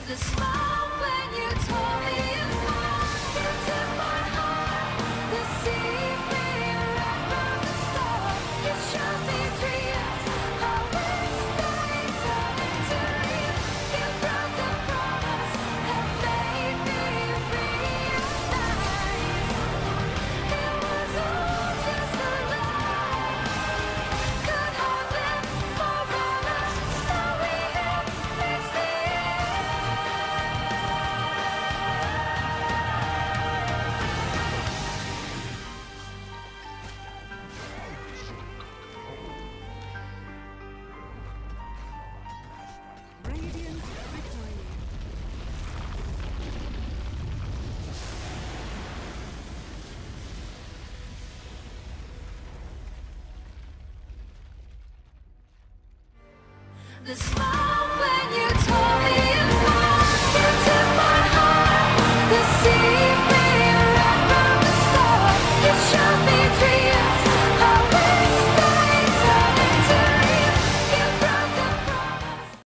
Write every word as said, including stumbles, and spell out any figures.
The smile when you told me apart, you took my heart, deceived me right from the start. You showed me dreams, I wish they turned into real. You broke the promise and made me realize it was all just a lie. Could have been forever, so we had reached the Radiant victory. The smile when you told me apart, you took my heart, deceived me right from the start. You showed